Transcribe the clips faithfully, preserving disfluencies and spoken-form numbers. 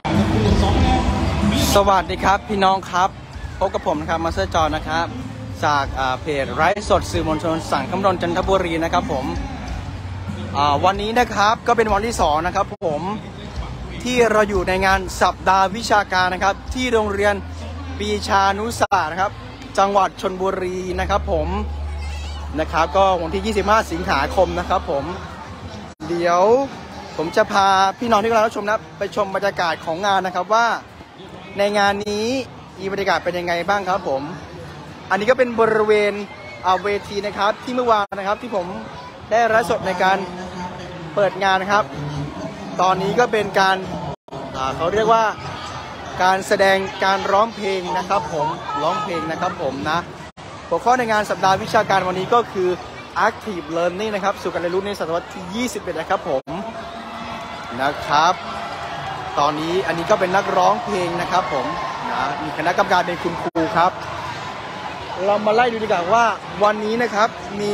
สวัสดีครับพี่น้องครับพบกับผมนะครับมาสเตอร์จอห์นนะครับจากเพจไลฟ์สดสื่อมวลชนสังคมนนจันทบุรีนะครับผมวันนี้นะครับก็เป็นวันที่สองนะครับผมที่เราอยู่ในงานสัปดาห์วิชาการนะครับที่โรงเรียนปีชานุศาสตร์นะครับจังหวัดชลบุรีนะครับผมนะครับก็วันที่ยี่สิบห้าสิงหาคมนะครับผมเดี๋ยวผมจะพาพี่น้องที่กำลังรับชมนะไปชมบรรยากาศของงานนะครับว่าในงานนี้มีบรรยากาศเป็นยังไงบ้างครับผมอันนี้ก็เป็นบริเวณเวทีนะครับที่เมื่อวานนะครับที่ผมได้ไลฟ์สดในการเปิดงานนะครับตอนนี้ก็เป็นการเขาเรียกว่าการแสดงการร้องเพลงนะครับผมร้องเพลงนะครับผมนะหัวข้อในงานสัปดาห์วิชาการวันนี้ก็คือ Active Learning นะครับสู่การเรียนรู้ในศตวรรษที่ยี่สิบเอ็ดนะครับผมนะครับตอนนี้อันนี้ก็เป็นนักร้องเพลงนะครับผมนะมีคณะกรรมการเป็นคุณครูครับเรามาไล่ดูดีกว่าว่าวันนี้นะครับมี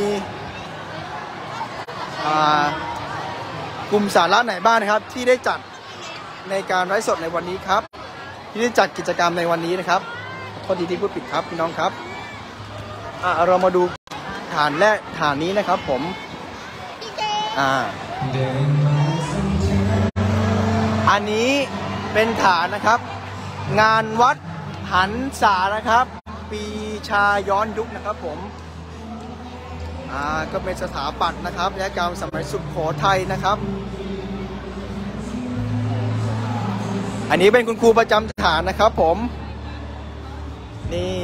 กลุ่มสาระไหนบ้างนะครับที่ได้จัดในการไลฟ์สดในวันนี้ครับที่ได้จัดกิจกรรมในวันนี้นะครับโทษทีที่พูดผิดครับพี่น้องครับอ่ะเรามาดูฐานแรกฐานนี้นะครับผมอ่าอันนี้เป็นฐานนะครับงานวัดหันษานะครับปีชาย้อนยุคนะครับผมอ่าก็เป็นสถาปัตย์นะครับและการสมัยสุโขทัยนะครับอันนี้เป็นคุณครูประจำฐานนะครับผมนี่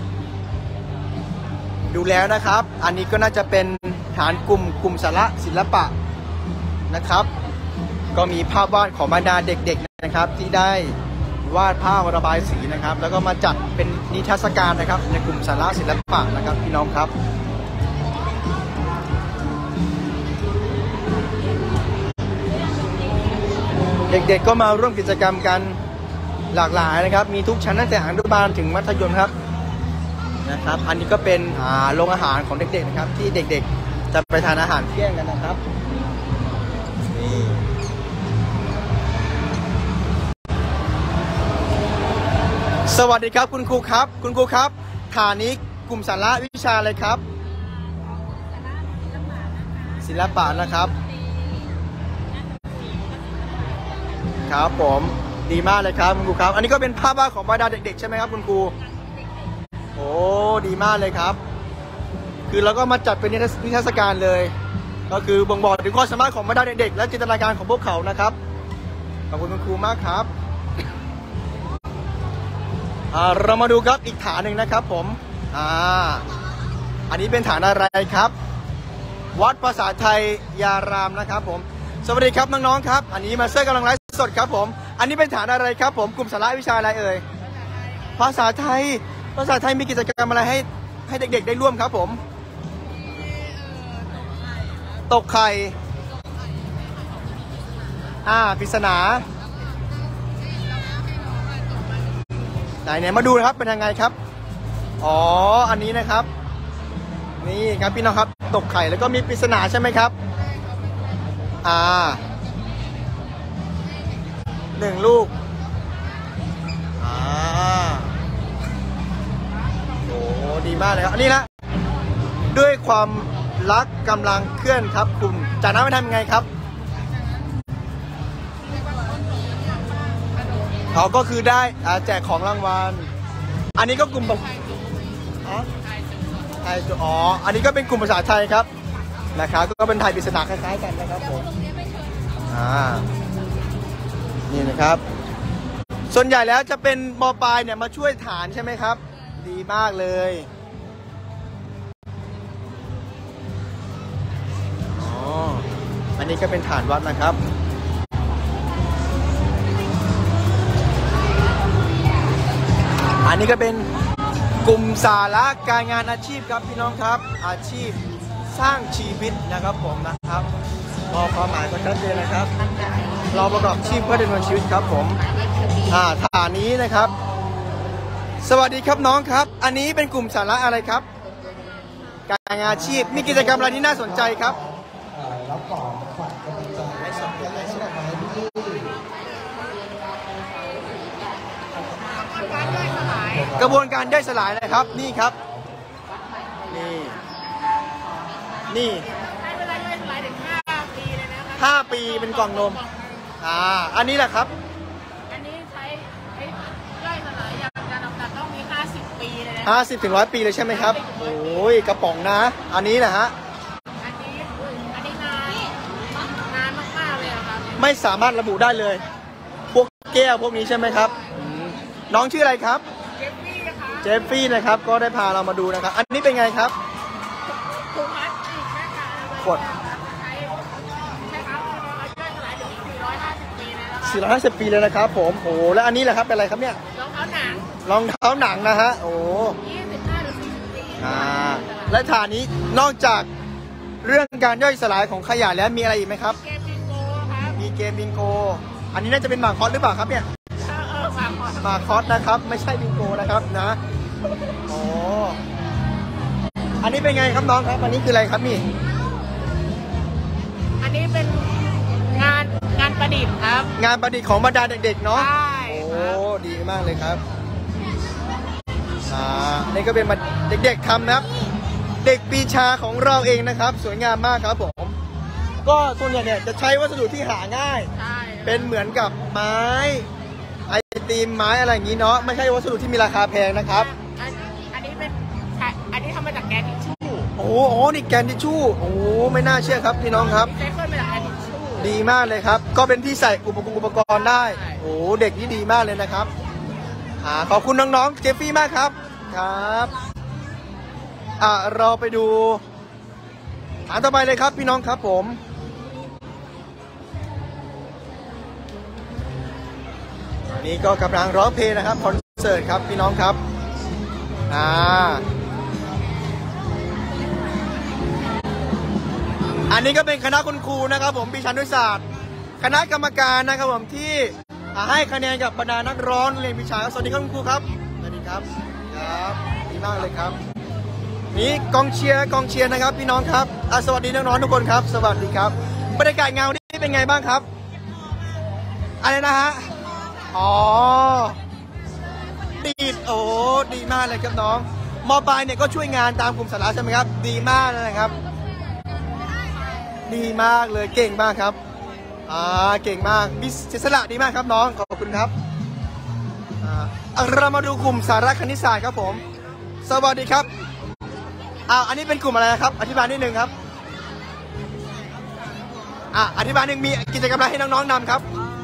ดูแล้วนะครับอันนี้ก็น่าจะเป็นฐานกลุ่มกลุ่มสาระศิลปะนะครับก็มีภาพวาดของบรรดาเด็กๆนะครับที่ได้วาดภาพระบายสีนะครับแล้วก็มาจัดเป็นนิทรรศการนะครับในกลุ่มสาระศิลปะนะครับพี่น้องครับเด็กๆก็มาร่วมกิจกรรมกันหลากหลายนะครับมีทุกชั้นตั้งแต่อนุบาลถึงมัธยมครับนะครับอันนี้ก็เป็นโรงอาหารของเด็กๆนะครับที่เด็กๆจะไปทานอาหารเที่ยงกันนะครับนี่สวัสดีครับคุณครูครับคุณครูครับฐานนี้กลุ่มสาระวิชาอะไรครับศิลปะนะครับครับผมดีมากเลยครับคุณครูครับอันนี้ก็เป็นภาพวาดของบรรดาเด็กๆใช่ไหมครับคุณครูโอ้ดีมากเลยครับคือเราก็มาจัดเป็นนิทรรศการเลยก็คือบ่งบอกถึงความสามารถของบรรดาเด็กๆและจินตนาการของพวกเขานะครับขอบคุณคุณครูมากครับเรามาดูครับอีกฐานหนึ่งนะครับผมอ่าอันนี้เป็นฐานอะไรครับวัดภาษาไทยยารามนะครับผมสวัสดีครับน้องๆครับอันนี้มาเซอร์กำลังไลฟ์สดครับผมอันนี้เป็นฐานอะไรครับผมกลุ่มสาระวิชาอะไรเอ่ยภาษาไทยภาษาไทยมีกิจกรรมอะไรให้ให้เด็กๆได้ร่วมครับผมตกไข่อ่าปริศนาไหนเนี่ยมาดูนะครับเป็นยังไงครับอ๋ออันนี้นะครับนี่ครับพี่น้องครับตกไข่แล้วก็มีปริศนาใช่ไหมครับอ่าหนึ่งลูกอ่าโอ้ดีมากเลยครับอันนี้นะด้วยความรักกำลังเคลื่อนครับคุณจากนั้นไปทำยังไงครับเขาก็คือได้แจกของรางวัลอันนี้ก็กลุ่มแบบอ๋อไทยอ๋ออันนี้ก็เป็นกลุ่มภาษาไทยครับนะครับก็เป็นไทยปริศนาคล้ายๆกันนะครับผมอ่านี่นะครับส่วนใหญ่แล้วจะเป็นม.ปลายเนี่ยมาช่วยฐานใช่ไหมครับดีมากเลยอ๋ออันนี้ก็เป็นฐานวัดนะครับอันนี้ก็เป็นกลุ่มสาระการงานอาชีพครับพี่น้องครับอาชีพสร้างชีวิตนะครับผมนะครับพอความหมายก็ชัดเจนนะครับเราประกอบชีพเพื่อดำเนินชีวิตครับผมอ่าฐานนี้นะครับสวัสดีครับน้องครับอันนี้เป็นกลุ่มสาระอะไรครับการงานอาชีพมีกิจกรรมอะไรที่น่าสนใจครับแล้วก่อนฝันก็จะให้สอบให้สอบการย่อยสลายกระบวนการย่อยสลายนะครับนี่ครับนี่นี่ใช้เวลาย่อยสลายถึงห้าปีเลยนะครับห้าปีเป็นกล่องนมอ่าอันนี้แหละครับอันนี้ใช้ใช้ย่อยสลายอย่างการน้ำตาลต้องมีห้าสิบปีเลยนะห้าสิบถึงร้อยปีเลยใช่ไหมครับโอ้ยกระป๋องนะอันนี้นะฮะอันนี้อันนี้นานนานมากๆเลยครับไม่สามารถระบุได้เลย พวกแก้วพวกนี้ใช่ไหมครับอืมน้องชื่ออะไรครับเจฟฟี่นะคะเจฟฟี่นะครับก็ได้พาเรามาดูนะครับ อันนี้เป็นไงครับถุงพลาสติกนะคะขวดใช้ใช้ครับย่อยสลายถึงสี่ร้อยห้าสิบปีเลยนะคะสี่ร้อยห้าสิบปีเลยนะครับผมโอ้แล้วอันนี้แหละครับเป็นอะไรครับเนี่ยรองเท้าหนังรองเท้าหนังนะฮะโอ้ยี่สิบห้าหรือสี่สิบปีอ่าและฐานนี้นอกจากเรื่องการย่อยสลายของขยะแล้วมีอะไรอีกไหมครับเกมบิงโกครับมีเกมบิงโกอันนี้น่าจะเป็นหมากคอสหรือเปล่าครับเนี่ยเออเออฝากขอหมากคอสนะครับไม่ใช่บิงโกนะครับนะโอ้อันนี้เป็นไงครับน้องครับอันนี้คืออะไรครับนี่อันนี้เป็นงานงานประดิษฐ์ครับงานประดิษฐ์ของบรรดาเด็กๆเนาะใช่โอ้ครับดีมากเลยครับอ่านี่ก็เป็นมาเด็กๆทำนะครับ เด็กปีชาของเราเองนะครับ สวยงามมากครับผม ก็ส่วนใหญ่เนี่ยจะใช้วัสดุที่หาง่ายใช่เป็นเหมือนกับไม้ไอติมไม้อะไรอย่างนี้เนาะไม่ใช่วัสดุที่มีราคาแพงนะครับอันอันนี้เป็นอันนี้ทำมาจากแกนทิชชู่โอ้โหโอ้นี่แกนทิชชู่โอ้โหไม่น่าเชื่อครับพี่น้องครับรีไซเคิลมาจากแกนทิชชู่ดีมากเลยครับ ก็เป็นที่ใส่อุปกรณ์อุปกรณ์ได้ใช่โอ้โหเด็กนี่ดีมากเลยนะครับอ่าขอบคุณน้องๆเจฟฟี่มากครับครับอ่าเราไปดูฐานต่อไปเลยครับพี่น้องครับผมอันนี้ก็กำลังร้องเพลงนะครับคอนเสิร์ตครับพี่น้องครับอ่าอันนี้ก็เป็นคณะคุณครูนะครับผมปีชานุศาสตร์คณะกรรมการนะครับผมที่ให้คะแนนกับบรรดานักร้องเรียนวิชาสวัสดีครับคุณครูครับสวัสดีครับครับดีมากเลยครับนี่กองเชียร์กองเชียร์นะครับพี่น้องครับอ่ะสวัสดีน้องๆทุกคนครับสวัสดีครับบรรยากาศงานวันนี้เป็นไงบ้างครับอะไรนะฮะอ๋อดีดโอ้ดีมากเลยครับน้องมปลายเนี่ยก็ช่วยงานตามกลุ่มสาระใช่ไหมครับดีมากนะครับ ดีมากเลยเก่งมากครับอ่าเก่งมากมีเสียสละดีมากครับน้องขอบคุณครับอ่าเรามาดูกลุ่มสาระคณิตศาสตร์ครับผมสวัสดีครับอ่าอันนี้เป็นกลุ่มอะไรครับอธิบายนิดนึงครับอ่าอธิบายหนึ่งมีกิจกรรมอะไรให้น้องๆนำครับ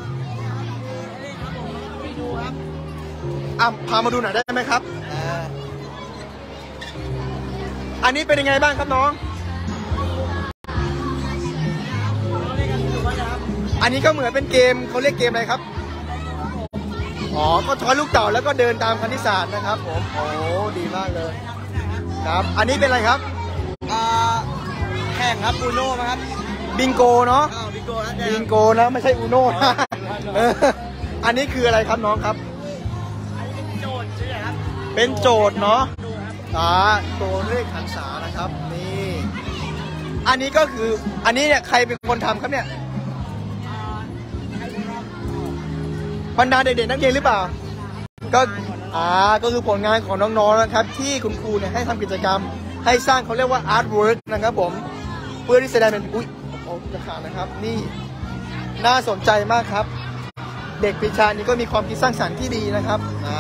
อ่าพามาดูหน่อยได้ไหมครับอ่าอันนี้เป็นยังไงบ้างครับน้องอันนี้ก็เหมือนเป็นเกมเขาเรียกเกมอะไรครับอ๋อก็ช้อนลูกเต่าแล้วก็เดินตามคณิตศาสตร์นะครับผมโอ้ดีมากเลยครับอันนี้เป็นอะไรครับอ่าแข่งครับอูโน่ครับบิงโกเนาะบิงโกนะบิงโกนะไม่ใช่อูโน่นะอันนี้คืออะไรครับน้องครับเป็นโจทย์ใช่ไหมครับเป็นโจทย์เนาะอ่าตัวเลขหันษานะครับนี่อันนี้ก็คืออันนี้เนี่ยใครเป็นคนทำครับเนี่ยบรรดาเด็กๆนักเรียนหรือเปล่าก็อ่าก็คือผลงานของน้องๆนะครับที่คุณครูเนี่ยให้ทำกิจกรรมให้สร้างเขาเรียกว่าอาร์ตเวิร์กนะครับผมเพื่อที่แสดงเป็นอุ้ยโอ้จะขาดนะครับนี่น่าสนใจมากครับเด็กปีชานี้ก็มีความคิดสร้างสรรค์ที่ดีนะครับอ่า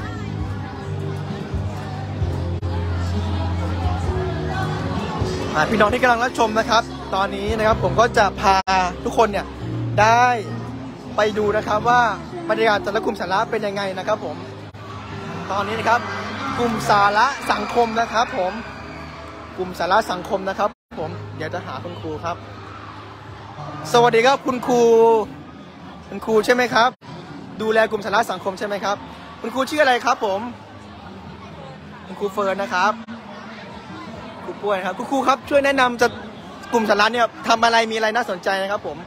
พี่น้องที่กำลังรับชมนะครับตอนนี้นะครับผมก็จะพาทุกคนเนี่ยได้ไปดูนะครับว่าบรรยากาศแต่ละกลุ่มสาระเป็นยังไงนะครับผมตอนนี้นะครับกลุ่มสาระสังคมนะครับผมกลุ่มสาระสังคมนะครับผมเดี๋ยวจะหาคุณครูครับสวัสดีครับคุณครูคุณครูใช่ไหมครับดูแลกลุ่มสาระสังคมใช่ไหมครับคุณครูชื่ออะไรครับผมคุณครูเฟิร์นนะครับครูป่วยครับคุณครูครับช่วยแนะนำจะกลุ่มสาระเนี่ยทำอะไรมีอะไรน่าสนใจนะครับผม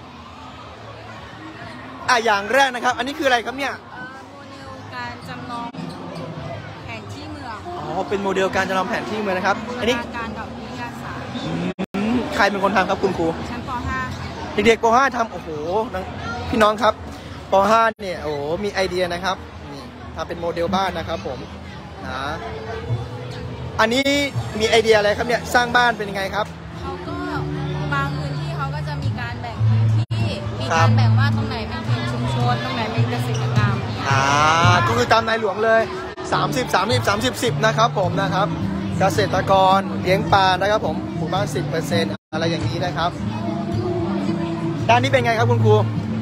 อ่ะอย่างแรกนะครับอันนี้คืออะไรครับเนี่ยโมเดลการจำลองแผนที่เมืองอ๋อเป็นโมเดลการจำลองแผนที่เมืองนะครับอันนี้การกับวิทยาศาสตร์ใครเป็นคนทำครับคุณครูชั้นป .ห้าเด็กๆป .ห้า ทำโอ้โหพี่น้องครับป .ห้า เนี่ยโอ้โหมีไอเดียนะครับนี่ททำเป็นโมเดลบ้านนะครับผมนะอันนี้มีไอเดียอะไรครับเนี่ยสร้างบ้านเป็นยังไงครับเขาก็บางพื้นที่เขาก็จะมีการแบ่งพื้นที่มีการแบ่งว่าตรงไหนเป็นเขตชุมชนตรงไหนเป็นเกษตรกรรมอ่าก็คือตามนายหลวงเลยสามสิบ สามสิบ สามสิบ สิบนะครับผมนะครับเกษตรกรเลี้ยงปลานะครับผมหมู่บ้าน สิบเปอร์เซ็นต์ อะไรอย่างนี้นะครับด้านนี้เป็นไงครับคุณครู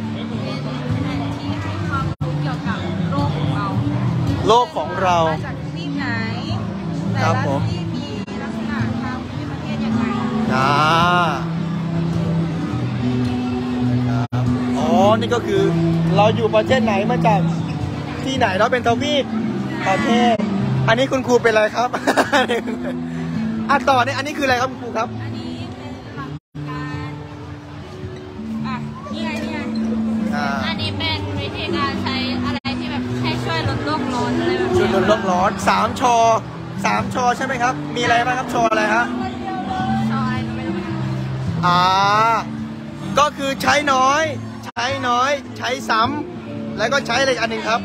เกี่ยวกับโลกของเราโลกของเรามาจากที่ไหนแต่ละที่มีลักษณะทางภูมิประเทศยังไงอ่าอ๋อนี่ก็คือเราอยู่ประเทศไหนมาจากที่ไหนเราเป็นทวีปประเทศอันนี้คุณครูเป็นอะไรครับอ่ะต่อเนี่ยอันนี้คืออะไรครับคุณครูครับอันนี้เป็นหลักการอ่ะนี่ไงนี่ไงอันนี้เป็นวิธีการใช้อะไรที่แบบให้ช่วยลดโลกร้อนอะไรแบบช่วยลดโลกร้อนสามชอสามชอใช่ไหมครับมีอะไรบ้างครับชออะไรฮะชออะไรไม่รู้นะอ่าก็คือใช้น้อยใช้น้อยใช้ซ้ำแล้วก็ใช้อะไรอันหนึ่งครับ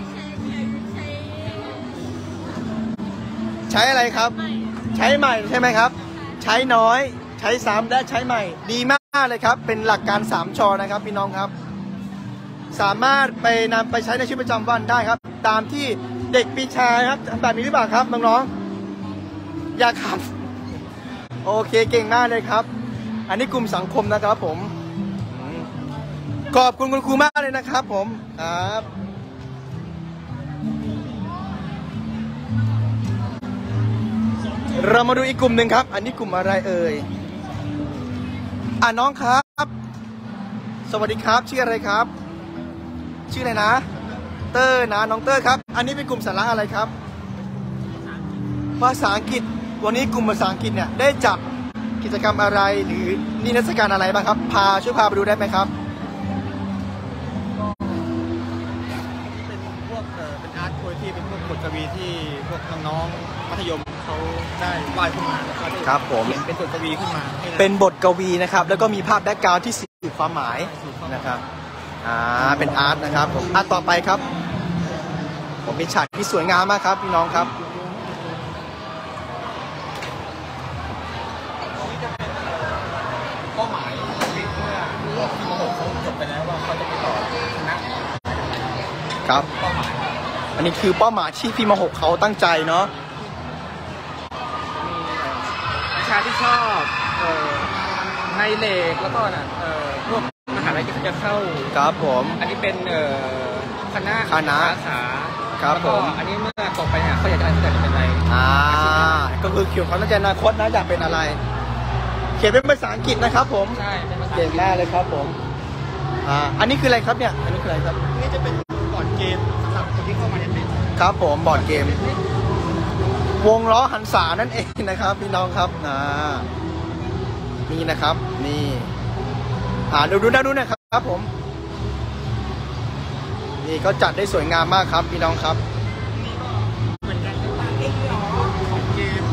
ใช้อะไรครับใช้ใหม่ใช่ไหมครับใช้น้อยใช้ซ้ำและใช้ใหม่ดีมากเลยครับเป็นหลักการสามชอนะครับพี่น้องครับสามารถไปนำไปใช้ในชีวิตประจำวันได้ครับตามที่เด็กปีชาครับแบบนี้หรือเปล่าครับน้องๆอยากครับโอเคเก่งมากเลยครับอันนี้กลุ่มสังคมนะครับผมขอบคุณคุณครูมากเลยนะครับผมครับเรามาดูอีกกลุ่มหนึ่งครับอันนี้กลุ่มอะไรเอ่ยอ่าน้องครับสวัสดีครับชื่ออะไรครับชื่ออะไรนะเตอร์นะน้องเตอร์ครับอันนี้เป็นกลุ่มสาระอะไรครับภาษาอังกฤษวันนี้กลุ่มภาษาอังกฤษเนี่ยได้จัดกิจกรรมอะไรหรือนิทรรศการอะไรบ้างครับพาช่วยพาไปดูได้ไหมครับเป็นพวกเอ่อเป็นอาร์ตโพยที่เป็นพวกบทกวีที่พวกน้องๆมัธยมเขาได้วาดขึ้นมาครับผมเป็นบทกวีขึ้นมาเป็นบทกวีนะครับแล้วก็มีภาพแบ็คกราวด์ที่สื่อความหมายนะครับอ่าเป็นอาร์ตนะครับผมอาร์ตต่อไปครับผมมีฉากที่สวยงามมากครับพี่น้องครับเป้าหมายเมื่อที่มหกเขาจบไปแล้วว่าเขาจะไปต่อคณะครับเป้าหมายอันนี้คือเป้าหมายที่พี่มหกเขาตั้งใจเนาะมีวิชาที่ชอบเอ่อในเลกแล้วก็น่ะเอ่อพวกมหาลัยที่จะเข้าครับผมอันนี้เป็นเอ่อคณะคณะสาขาครับผมอันนี้เมื่อตกไปเนี่ยเขาอยากจะได้จะเป็นอะไรอ่าก็คือเกี่ยวกับความตั้งใจอนาคตนะอยากเป็นอะไรเขียนเป็นภาษาอังกฤษนะครับผมใช่เป็นภาษาเก่งมากเลยครับผมอ่าอันนี้คืออะไรครับเนี่ยอันนี้คืออะไรครับนี่จะเป็นบอร์ดเกมสำหรับคนที่เข้ามาในครับผมบอร์ดเกมวงล้อหันษานั่นเองนะครับพี่น้องครับนะนี่นะครับนี่อ่าดูดูนะดูนะครับผมนี่ก็จัดได้สวยงามมากครับพี่น้องครับเหมือนกันของเกม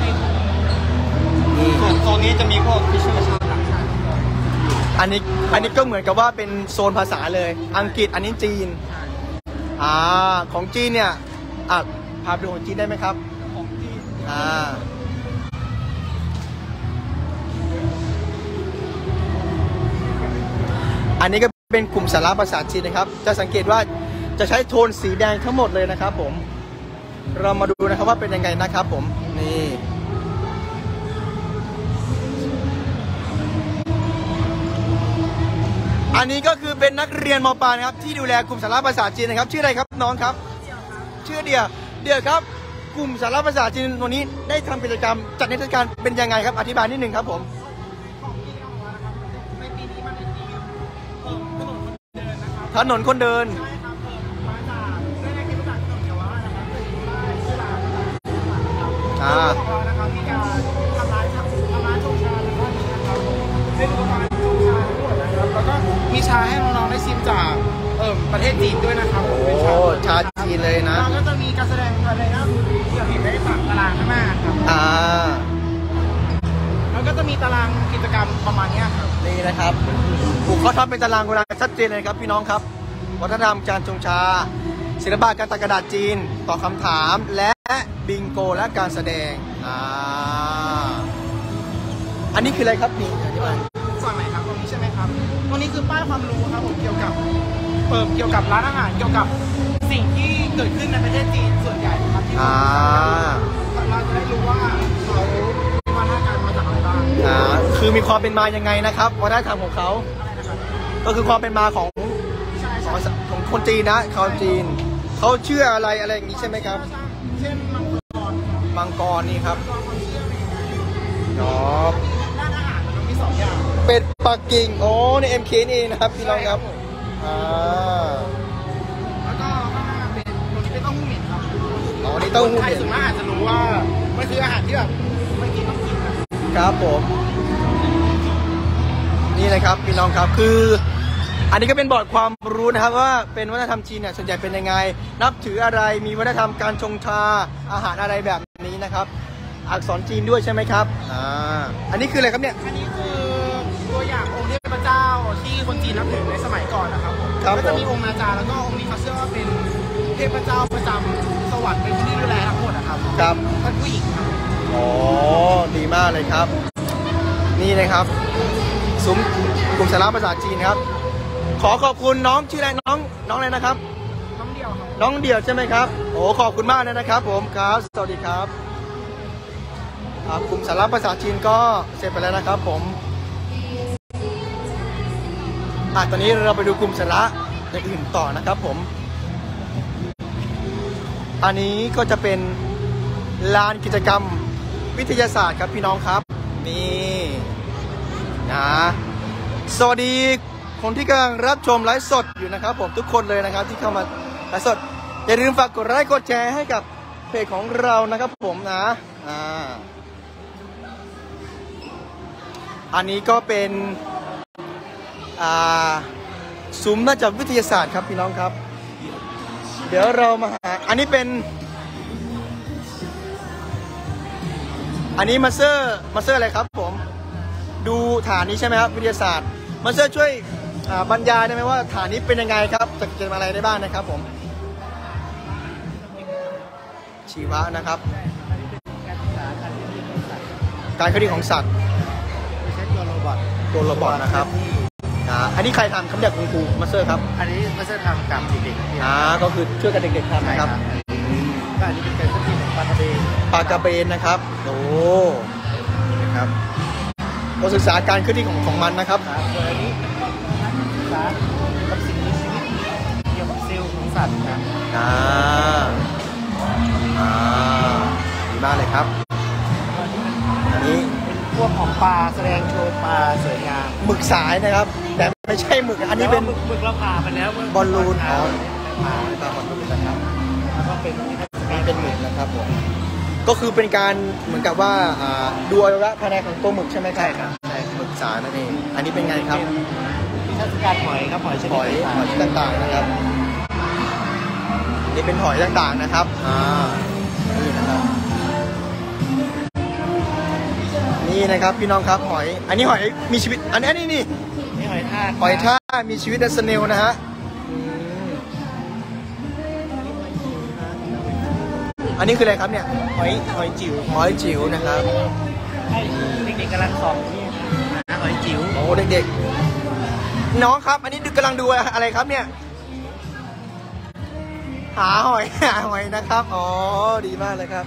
นี่ส่วนโซนนี้จะมีพวกที่ชื่อชาวต่างชาติอันนี้อันนี้ก็เหมือนกับว่าเป็นโซนภาษาเลยอังกฤษอันนี้จีนอ่าของจีนเนี่ยอ่ะพาไปดูของจีนได้ไหมครับของจีนอ่าอันนี้ก็เป็นกลุ่มสาระภาษาจีนนะครับจะสังเกตว่าจะใช้โทนสีแดงทั้งหมดเลยนะครับผมเรามาดูนะครับว่าเป็นยังไงนะครับผมนี่อันนี้ก็คือเป็นนักเรียนม.ปลายนะครับที่ดูแลกลุ่มสาระภาษาจีนนะครับชื่ออะไรครับน้องครับชื่อเดียเดียครับกลุ่มสาระภาษาจีนวันนี้ได้ทำกิจกรรมจัดนิทรรศการเป็นยังไงครับอธิบายนิดหนึ่งครับผมถนนคนเดินอ่าแล้วก็มีชาให้น้องๆได้ชิมจากเอ่อประเทศจีนด้วยนะครับโอ้ชาจีนเลยนะแล้วก็จะมีการแสดงอะไรนะที่เราเห็นได้ปักตารางข้างหน้าครับอ่าแล้วก็จะมีตารางกิจกรรมประมาณนี้ครับนี่นะครับผมเขาทำเป็นตารางเวลาชัดเจนเลยครับพี่น้องครับวัฒนธรรมการชงชาศิลปะการตัดกระดาษจีนตอบคำถามและบิงโกและการแสดงอ่าอันนี้คืออะไรครับนี่อธิบายฝั่งไหนครับตรงนี้ใช่ไหมครับตรงนี้คือป้ายความรู้ครับผมเกี่ยวกับเปิดเกี่ยวกับร้านอาหารเกี่ยวกับสิ่งที่เกิดขึ้นในประเทศจีนส่วนใหญ่นะครับที่อ่าเราจะได้รู้ว่าเขาวัฒนธรรมมาจากอะไรบ้างอ่าคือมีความเป็นมายังไงนะครับวัฒนธรรมของเขาอะไรนะครับก็คือความเป็นมาของใช่ขใช่องของคนจีนนะชาวจีนเขาเชื่ออะไรอะไรอย่างนี้ใช่ไหมครับเช่นมังกรมังกรนี่ครับมังกรเขาเชื่อเป็นไงอ๋อร้านอาหารมันมีสองอย่างเป็ดปักกิ่งโอ้ใน เอ็ม เค นี่เองนะครับพี่น้องครับอ่าแล้วก็ข้างหน้าเป็นตัวนี้เป็นเต้าหู้เหม็นครับอ๋อนี่เต้าหู้ใครเหม็นส่วนมากอาจจะรู้ว่ามันคืออาหารที่แบบไม่กินต้องกินนะครับผมนี่นะครับพี่น้องครับคือ อันนี้ก็เป็นบอร์ดความรู้นะครับว่าเป็นวัฒนธรรมจีนเนี่ยส่วนใหญ่เป็นยังไง นับถืออะไรมีวัฒนธรรมการชงชาอาหารอะไรแบบนี้นะครับ อักษรจีนด้วยใช่ไหมครับอ่าอันนี้คืออะไรครับเนี่ยอันนี้คือตัวอย่างองค์เทพเจ้าที่คนจีนนับถือในสมัยก่อนนะครับผมครับก็จะผมมีองค์นาจาแล้วก็องค์นี้เขาเชื่อว่าเป็นเทพเจ้าประจำสวรรค์เป็นคนที่ดูแลทั้งหมดนะครับครับท่านผู้หญิงครับอ๋อดีมากเลยครับ นี่นะครับซุ้มกลุ่มสาระภาษาจีนครับ ขอขอบคุณน้องชื่ออะไรน้องน้องอะไรนะครับน้องเดียวครับน้องเดี่ยวใช่ไหมครับโอ้ขอบคุณมากเลยนะครับ ผมครับสวัสดีครับอ่ากลุ่มสาระภาษาจีนก็เสร็จไปแล้วนะครับ ผมอ่ะตอนนี้เราไปดูกลุ่มสาระอย่างอื่นต่อนะครับ ผม อันนี้ก็จะเป็นลานกิจกรรมวิทยาศาสตร์ครับพี่น้องครับนี่นะสวัสดีคนที่กำลังรับชมไลฟ์สดอยู่นะครับ ผมทุกคนเลยนะครับที่เข้ามาไลฟ์สดอย่าลืมฝากกดไลค์กดแชร์ให้กับเพจของเรานะครับ ผมนะอ่าอันนี้ก็เป็นอ่าซุ้มน่าจะวิทยาศาสตร์ครับพี่น้องครับ เดี๋ยวเรามาหาอันนี้เป็น อันนี้มาสเตอร์มาสเตอร์อะไรครับผมดูฐานนี้ใช่ไหมครับวิทยาศาสตร์มาสเตอร์ช่วยบรรยายได้ไหมว่าฐานนี้เป็นยังไงครับจะเกิดอะไรได้บ้างนะครับผมชีวะนะครับการเคลื่อนที่ของสัตว์ใช้ตัวโรบอทตัวโรบอทนะครับอ่าอันนี้ใครทำคำจากคุณครูมาสเตอร์ครับอันนี้ไม่ใช่ทำกับเด็กๆอ่าก็คือช่วยกันเด็กๆทำนะครับก็อันนี้เป็นการเคลื่อนที่ของปลาทะเลปลากระเบนนะครับโอ้นะครับเราศึกษาการเคลื่อนที่ของของมันนะครับครับส่วนอันนี้ศึกษากับสิ่งมีชีวิตเกี่ยวกับเซลล์ของสัตว์ครับอ่าอ่าดีมากเลยครับอันนี้เป็นพวกของปลาแสดงโชว์ปลาสวยงามหมึกสายนะครับ แต่ไม่ใช่หมึกอันนี้เป็นหมึกหมึกเราผ่าไปแล้วบอลลูนอ๋อผ่าตามบอลลูนนะครับแล้วก็เป็นนี่เป็นหมึกนะครับผมก็คือเป็นการเหมือนกับว่าอ่าดูอวัยวะภายในของตัวหมึกใช่ไหมครับใช่ครับใช่หมึกสายนั่นเองอันนี้เป็นไงครับนิทรรศการหอยครับหอยชหนิดอยหอยต่างๆนะครับนี่เป็นหอยต่างๆนะครับอ่านี่นะครับนี่นะครับพี่น้องครับหอย อันนี้หอยมีชีวิตอันนี้นี่นี่นี่หอยทากหอยทากมีชีวิตในสเนลนะฮะอืมอันนี้คืออะไรครับเนี่ยหอยหอยจิ๋วหอยจิ๋วนะครับให้เด็กๆกำลังส่องนี่นะหอยจิ๋วโอ้เด็กๆน้องครับ อันนี้กำลังดูอะไรครับเนี่ย หาหอยหาหอยนะครับอ๋อดีมากเลยครับ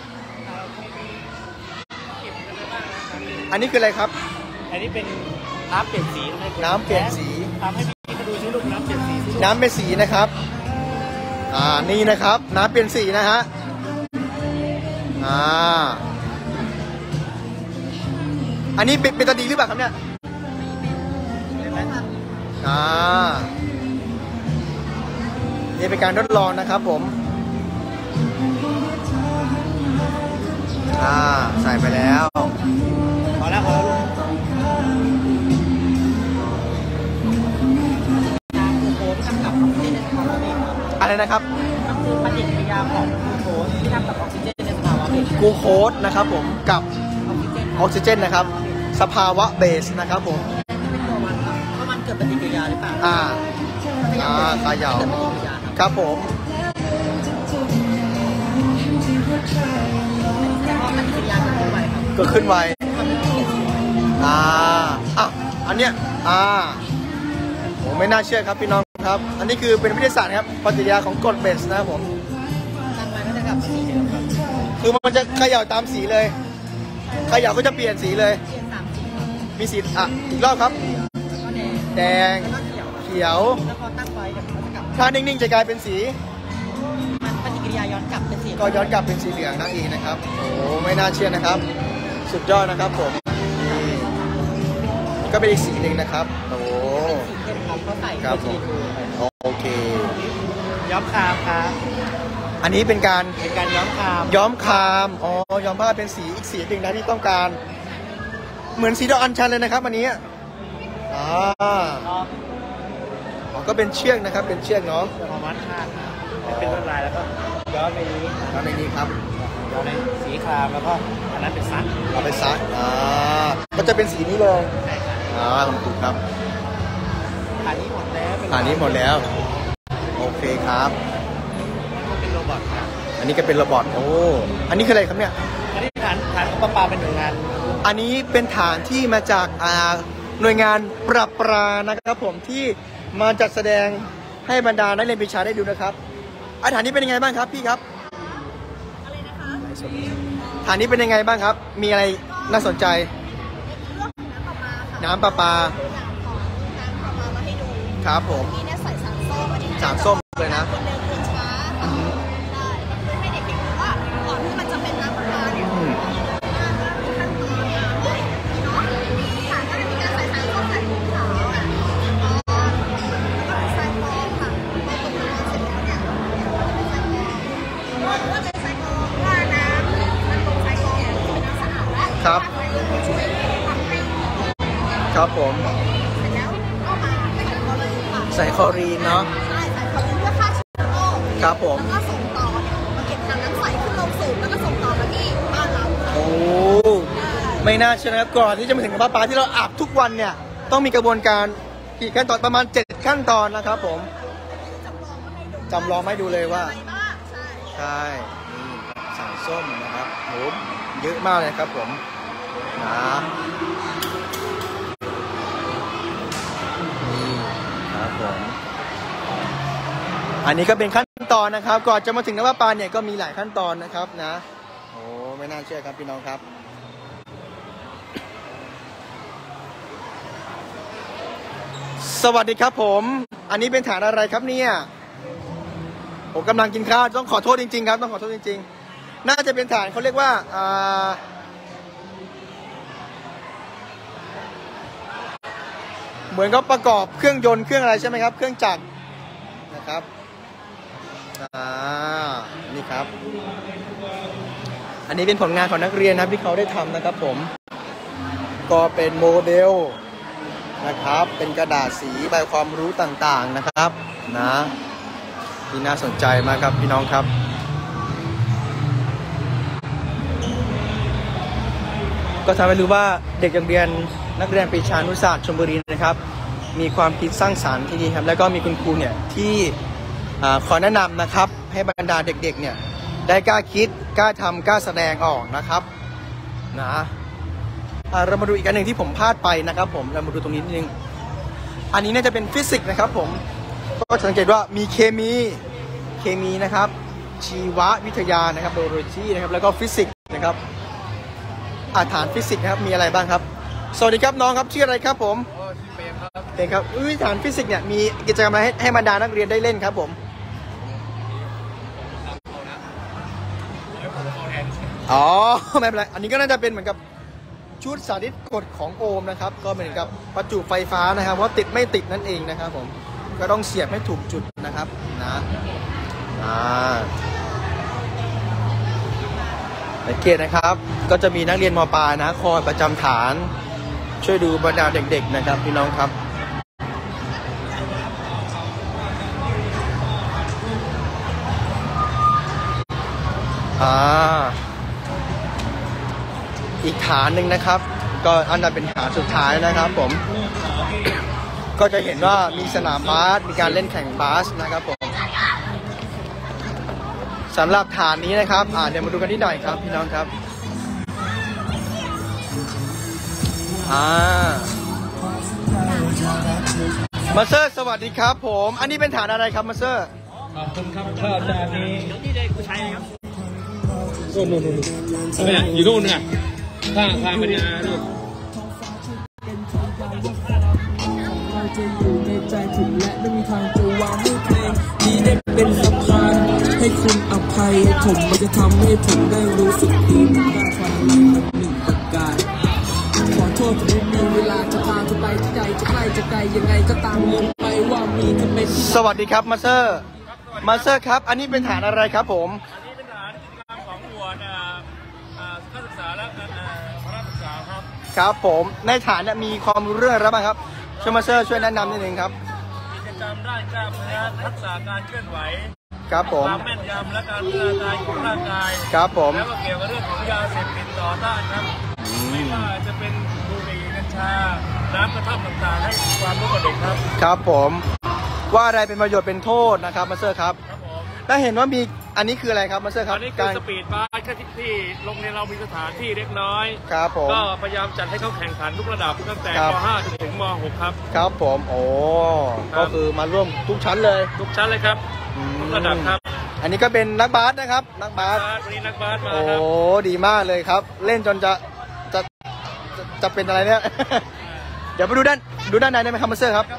อันนี้คืออะไรครับอันนี้เป็นน้ำเปลี่ยนสีน้ำเปลี่ยนสีทำให้พี่เขาดูซิลูกน้ำเปลี่ยนสีสิน้ำเป็นสีนะครับ อ่า นี่นะครับ น้ำเปลี่ยนสีนะฮะ อ่า อันนี้เป็นเป็นตาดีหรือเปล่าครับเนี่ย อ่า นี่เป็นการทดลองนะครับผม อ่า ใส่ไปแล้วพอแล้วพอแล้วลูกอะไรนะครับคือปฏิกิริยาของกลูโคสที่ทำกับออกซิเจนในสภาวะเบสกลูโคสนะครับผม กับออกซิเจนนะครับ สภาวะเบสนะครับผมเป็นตัวมันว่ามันเกิดปฏิกิริยาหรือเปล่าอ่าปฏิกิริอ่าเขย่าครับผมก็ขึ้นไวอ่าอ่ะอันเนี้ยอ่าโอ้ไม่น่าเชื่อครับพี่น้องครับอันนี้คือเป็นวิทยาศาสตร์ครับปฏิกิริยาของกรดเบสนะครับผมคือมันจะเขย่าตามสีเลยเขย่าก็จะเปลี่ยนสีเลยมีสีอ่ะอีกรอบครับแดงเขียวถ้านิ่งๆจะกลายเป็นสีมันปฏิกิริยาย้อนกลับเป็นสีก็ย้อนกลับเป็นสีเหลืองนั่นเองนะครับโอ้ไม่น่าเชื่อนะครับสุดยอดนะครับผมก็เป็นอีกสีหนึ่งนะครับโอ้ครับผมโอเคย้อมคามครับอันนี้เป็นการเป็นการย้อมคามย้อมคามอ๋อย้อมผ้าเป็นสีอีกสีหนึ่งนะที่ต้องการเหมือนสีดอกอัญชันเลยนะครับอันนี้อ่าอ๋อก็เป็นเชือกนะครับเป็นเชือกเนาะจะมามัดผ้าเป็นลวดลายแล้วก็ย้อมในนี้ย้อมในนี้ครับย้อมในสีครามแล้วก็อันนั้นเป็นซักเอาไปซักอ่าก็จะเป็นสีนี้เลยอ่าคุณครูครับฐานนี้หมดแล้วฐานนี้หมดแล้วโอเคครับเป็นโรบอทครับอันนี้ก็เป็นโรบอทโอ้อันนี้คืออะไรครับเนี่ยอันนี้ฐานฐานของประปาเป็นหน่วยงานอันนี้เป็นฐานที่มาจากอ่าหน่วยงานประปานะครับผมที่มาจัดแสดงให้บรรดานักเรียนปีชาได้ดูนะครับอาฐานนี้เป็นยังไงบ้างครับพี่ครับอะไรนะคะฐานนี้เป็นยังไงบ้างครับมีอะไรน่าสนใจน้ำประปาครับผมนี่เนี่ยใส่สารส้มอันนี้สารส้มเลยนะคนเดินเดินช้าได้เพื่อให้เด็กๆรู้ว่าก่อนที่มันจะเป็นน้ำประปาเนี่ยขั้นตอนเนี่ยเนาะฐานก็จะมีการใส่สารส้มใส่ถุงขาวอ่ะแล้วก็ใส่ฟองค่ะพอตกน้ำเสร็จแล้วเนี่ยก็จะเป็นใส่ฟองว่าน้ำมันลงใส่ฟองเนี่ยเป็นน้ำสะอาดแล้วครับครับผมใส่คลอรีนเนาะใช่ใส่คลอรีนเพื่อฆ่าเชื้อโรคครับผมแล้วก็ส่งต่อมาเก็บทางน้ำใสขึ้นลงสูบแล้วก็ส่งต่อมาที่บ้านเราโอ้ไม่น่าเชื่อนะครับก่อนที่จะมาถึงน้ำประปาที่เราอาบทุกวันเนี่ยต้องมีกระบวนการกี่ขั้นตอนประมาณเจ็ดขั้นตอนนะครับผมจำลองให้ดูเลยว่าใช่สารส้มนะครับโหเยอะมากเลยครับผมนะครับผมอันนี้ก็เป็นขั้นตอนนะครับก่อนจะมาถึงน้ำประปาเนี่ยก็มีหลายขั้นตอนนะครับนะโอ้ไม่น่าเชื่อครับพี่น้องครับสวัสดีครับผมอันนี้เป็นฐานอะไรครับเนี่ยผมกำลังกินข้าวต้องขอโทษจริงๆครับต้องขอโทษจริงๆน่าจะเป็นฐานเขาเรียกว่าอ่าเหมือนเขาประกอบเครื่องยนต์เครื่องอะไรใช่ไหมครับเครื่องจักรนะครับอ่านี่ครับอันนี้เป็นผลงานของนักเรียนนะครับที่เขาได้ทำนะครับผมก็เป็นโมเดลนะครับเป็นกระดาษสีใบความรู้ต่างๆนะครับนะที่น่าสนใจมากครับพี่น้องครับก็ทำให้รู้ว่าเด็กนักเรียนนักเรียนปีชานุศาสตร์ชลบุรีนะครับมีความคิดสร้างสรรค์ที่ดีครับแล้วก็มีคุณครูเนี่ยที่ขอแนะนำนะครับให้บรรดาเด็กๆเนี่ยได้กล้าคิดกล้าทำกล้าแสดงออกนะครับนะเรามาดูอีกอันหนึ่งที่ผมพลาดไปนะครับผมเรามาดูตรงนี้นิดนึงอันนี้น่าจะเป็นฟิสิกส์นะครับผมก็สังเกตว่ามีเคมีเคมีนะครับชีววิทยานะครับไบโอโลจีนะครับแล้วก็ฟิสิกส์นะครับอาฐานฟิสิกส์นะครับมีอะไรบ้างครับสวัสดีครับน้องครับชื่ออะไรครับผมชื่อเปรมครับเปรมครับอุ้ยฐานฟิสิกส์เนี่ยมีกิจกรรมอะไรให้ให้บรรดานักเรียนได้เล่นครับผมอ๋อไม่เป็นไรอันนี้ก็น่าจะเป็นเหมือนกับชุดสาธิตกฎของโอห์มนะครับก็เหมือนกับประจุไฟฟ้านะครับว่าติดไม่ติดนั่นเองนะครับผมก็ต้องเสียบให้ถูกจุดนะครับนะอ่าสังเกตนะครับก็จะมีนักเรียนม.ปลายนะคอยประจำฐานช่วยดูบรรดาเด็กๆนะครับพี่น้องครับอ่าอีกฐานหนึ่งนะครับก็อันนั้นเป็นฐานสุดท้ายนะครับผมก็จะเห็นว่ามีสนามบาสมีการเล่นแข่งบาสนะครับผมสำหรับฐานนี้นะครับอ่าเดี๋ยวมาดูกันนิดหน่อยครับพี่น้องครับอ่ามาสเตอร์สวัสดีครับผมอันนี้เป็นฐานอะไรครับมาสเตอร์ขอบคุณครับข้าวจานนี้นี่เลยกูใช้ครับโน่นโน่นโน่นเนี่ยอยู่โน่นเนี่ยข้างข้างไปเนี่ยลูกเราจะอยู่ในใจถึงและไม่มีทางจะวางมือเพลงนี้ได้เป็นสะพานให้คุณอภัยผมมันจะทำให้ผมได้รู้สึกดีได้ฟังอะไรสักหนึ่งประการขอโทษที่ไม่มีเวลาจะพาเธอไปที่ใดจะใกล้จะไกลยังไงก็ตามลืมไปว่ามีจะเป็นสวัสดีครับมาสเตอร์มาสเตอร์ครับอันนี้เป็นฐานอะไรครับผมอันนี้เป็นฐานกิจกรรมของหน่วยนักศึกษาและพนักศึกษาครับครับผมในฐานเนี่ยมีความรู้เรื่องอะไรบ้างครับช่วยมาสเตอร์ช่วยแนะนำนิดนึงครับกิจกรรมด้านกล้ามเนื้อทักษะการเคลื่อนไหวครับผมความแม่นยำและการพัฒนาการของร่างกายครับผมแล้วก็เกี่ยวกับเรื่องของยาเสพติดต่อต้านครับไม่ว่าจะเป็นบุหรี่กัญชาน้ำกระท่อมต่างๆให้ความรู้กับเด็กครับครับผมว่าอะไรเป็นประโยชน์เป็นโทษนะครับมาสเตอร์ครับครับผมแล้วเห็นว่ามีอันนี้คืออะไรครับมาสเตอร์ครับอันนี้คือสปีดบาสแค่ที่โรงเรียนเรามีสถานที่เล็กน้อยครับผมก็พยายามจัดให้เขาแข่งขันทุกระดับตั้งแต่ป .ห้า จนถึงม .หก ครับครับผมโอ้ก็คือมาร่วมทุกชั้นเลยทุกชั้นเลยครับทุกระดับครับอันนี้ก็เป็นนักบาสนะครับนักบาสวันนี้นักบาสมาโอ้ดีมากเลยครับเล่นจนจะจะจะเป็นอะไรเนี่ยเดี๋ยวไปดูด้านดูด้านในได้ไหมครับมาสเตอร์ครับ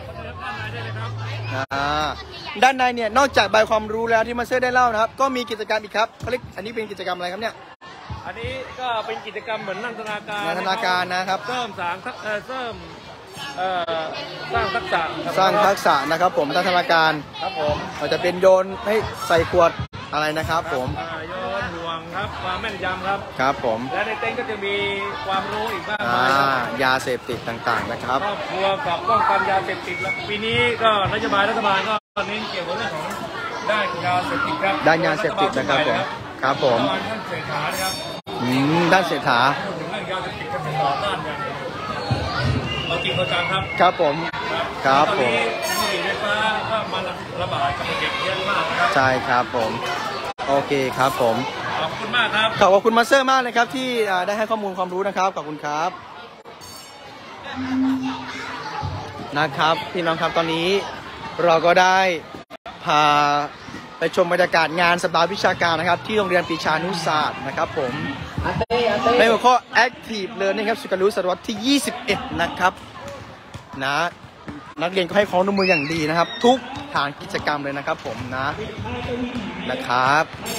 ด้านในเนี่ยนอกจากใบความรู้แล้วที่มาสเตอร์ได้เล่านะครับก็มีกิจกรรมอีกครับเขาเรียกอันนี้เป็นกิจกรรมอะไรครับเนี่ยอันนี้ก็เป็นกิจกรรมเหมือนนันทนาการนันทนาการนะครับเสริมสางเสริมสร้างทักษะสร้างทักษะนะครับผมนันทนาการครับผมอาจจะเป็นโยนให้ใส่ขวดอะไรนะครับผมโยนห่วงครับความแม่นยำครับครับผมและในเต็นท์ก็จะมีความรู้อีกบ้างมายยาเสพติดต่างๆนะครับครอบครัวกับป้องกันยาเสพติดแล้วปีนี้ก็นโยบายรัฐบาลก็เน้นเกี่ยวกับเรื่องของด้านยาเสพติดครับด้านยาเสพติดนะครับผมครับผมด้านเศรษฐานะครับอืมด้านเศรษฐาพูดถึงเรื่องยาเสพติดกับต่อต้านอย่างเราจริงเราจังครับครับผมครับผมบุหรี่ไฟฟ้าก็มาระบาดกับเด็กเยอะมากครับใช่ครับผมโอเคครับผมขอบคุณมากครับขอบคุณมาสเตอร์มากเลยครับที่ได้ให้ข้อมูลความรู้นะครับขอบคุณครับนะครับพี่น้องครับตอนนี้เราก็ได้พาไปชมบรรยากาศงานสัปดาห์วิชาการนะครับที่โรงเรียนปีชานุศาสตร์นะครับผมในหัวข้อ Active Learning ครับสุขรู้ศตวรรษที่ยี่สิบเอ็ดนะครับนะนักเรียนก็ให้ความร่วมมืออย่างดีนะครับทุกฐานกิจกรรมเลยนะครับผมนะนะครับ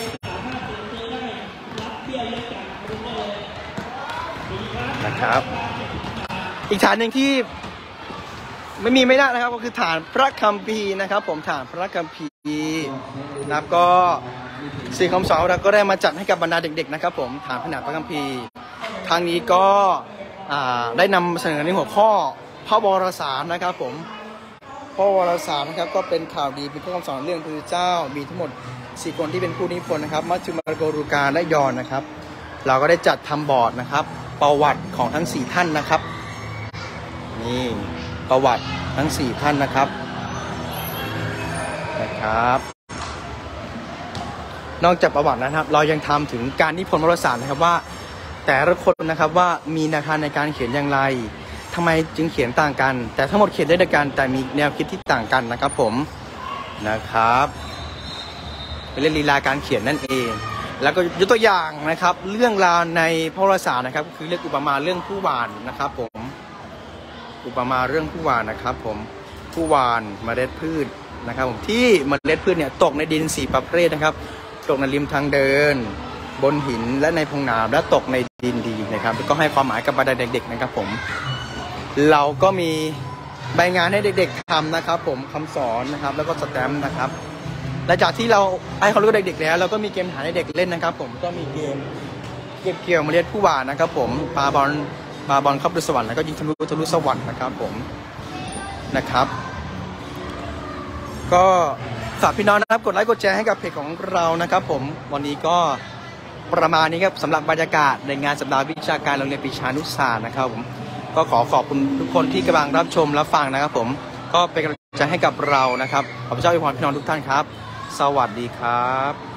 นะครับอีกฐานหนึ่งที่ไม่มีไม่ได้นะครับก็คือฐานพระคัมภีร์นะครับผมฐานพระคัมภีร์นะครับก็สี่คำสอนเราก็ได้มาจัดให้กับบรรดาเด็กๆนะครับผมฐานผนังพระคัมภีร์ทางนี้ก็ได้นำเสนอในหัวข้อพระวรสารนะครับผมพระวรสารนะครับก็เป็นข่าวดีเป็นข้อคำสอนเรื่องพระเจ้ามีทั้งหมดสี่คนที่เป็นผู้นิพนธ์นะครับมัทธิว มาระโก ลูกาและยอห์นนะครับเราก็ได้จัดทำบอร์ดนะครับประวัติของทั้งสี่ท่านนะครับนี่ประวัติทั้งสี่ท่านนะครับนะครับนอกจากประวัตินะครับเรายังทำถึงการนิพนธ์วารสารนะครับว่าแต่ละคนนะครับว่ามีแนวทางในการเขียนอย่างไรทำไมจึงเขียนต่างกันแต่ทั้งหมดเขียนได้ด้วยกันแต่มีแนวคิดที่ต่างกันนะครับผมนะครับเป็นเรื่องลีลาการเขียนนั่นเองแล้วก็ยกตัวอย่างนะครับเรื่องราวในพระวรสารนะครับคือเรื่องอุปมาเรื่องผู้หวานนะครับผมอุปมาเรื่องผู้หวานนะครับผมผู้หวานเมล็ดพืชนะครับผมที่เมล็ดพืชเนี่ยตกในดินสี่ประเภทนะครับตกในริมทางเดินบนหินและในพงน้ำและตกในดินดีนะครับก็ให้ความหมายกับบรรดาเด็กๆนะครับผมเราก็มีใบงานให้เด็กๆทำนะครับผมคำสอนนะครับแล้วก็สแตมป์นะครับหลังจากที่เราให้เขารู้เด็กๆแล้วเราก็มีเกมหาให้เด็กเล่นนะครับผมก็มีเกมเก็บเกี่ยวเมล็ดผู้หวานนะครับผมปาบอลปาบอลเข้าไปสวรรค์แล้วก็ยิงทะลุทะลุสวรรค์นะครับผมนะครับก็ฝากพี่น้องนะครับกดไลค์กดแชร์ให้กับเพจของเรานะครับผมวันนี้ก็ประมาณนี้ครับสำหรับบรรยากาศในงานสัปดาห์วิชาการโรงเรียนปีชานุศาสตร์นะครับผมก็ขอขอบคุณทุกคนที่กำลังรับชมรับฟังนะครับผมก็เป็นกำลังใจให้กับเรานะครับขอพระเจ้าอวยพรพี่น้องทุกท่านครับสวัสดีครับ